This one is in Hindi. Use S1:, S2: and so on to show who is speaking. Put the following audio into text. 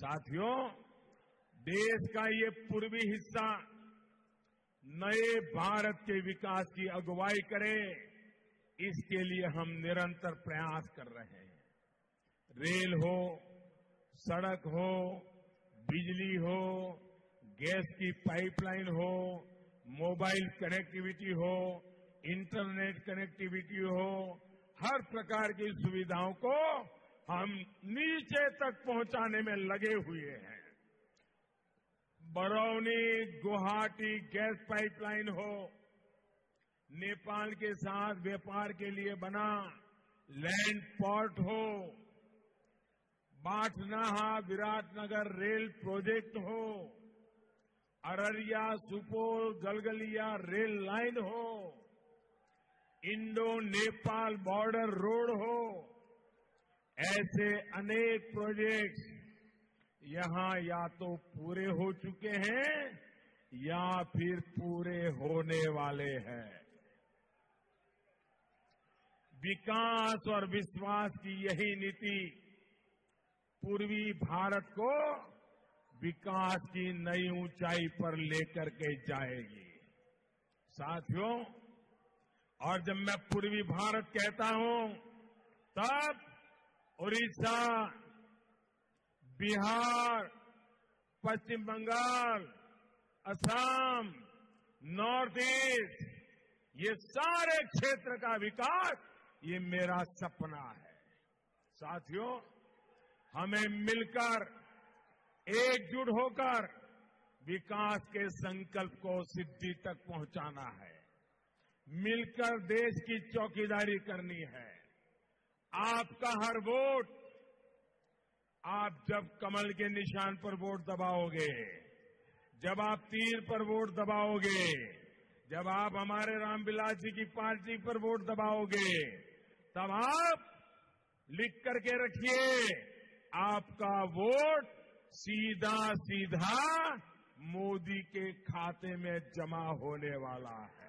S1: साथियों, देश का ये पूर्वी हिस्सा नए भारत के विकास की अगुवाई करे, इसके लिए हम निरंतर प्रयास कर रहे हैं। रेल हो, सड़क हो, बिजली हो, गैस की पाइपलाइन हो, मोबाइल कनेक्टिविटी हो, इंटरनेट कनेक्टिविटी हो, हर प्रकार की सुविधाओं को हम नीचे तक पहुंचाने में लगे हुए हैं। बरौनी गुवाहाटी गैस पाइपलाइन हो, नेपाल के साथ व्यापार के लिए बना लैंड पोर्ट हो, बाटनाहा विराटनगर रेल प्रोजेक्ट हो, अररिया सुपौल गलगलिया रेल लाइन हो, इंडो नेपाल बॉर्डर रोड हो, ऐसे अनेक प्रोजेक्ट्स यहां या तो पूरे हो चुके हैं या फिर पूरे होने वाले हैं। विकास और विश्वास की यही नीति पूर्वी भारत को विकास की नई ऊंचाई पर लेकर के जाएगी। साथियों, और जब मैं पूर्वी भारत कहता हूं, तब उड़ीसा, बिहार, पश्चिम बंगाल, असम, नॉर्थ ईस्ट, ये सारे क्षेत्र का विकास ये मेरा सपना है। साथियों, हमें मिलकर एकजुट होकर विकास के संकल्प को सिद्धि तक पहुंचाना है। मिलकर देश की चौकीदारी करनी है। आपका हर वोट, आप जब कमल के निशान पर वोट दबाओगे, जब आप तीर पर वोट दबाओगे, जब आप हमारे रामविलास जी की पार्टी पर वोट दबाओगे, तब आप लिख करके रखिए, आपका वोट सीधा सीधा मोदी के खाते में जमा होने वाला है।